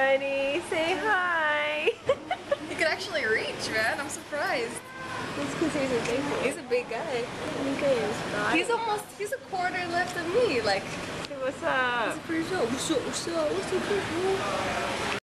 buddy. Say hi. He can actually reach, man. I'm surprised. It's because he's a big boy. He's a big guy. Look at his body. He's a quarter left of me. Like, Hey, what's up? it's pretty show. What's up? What's up? What's up?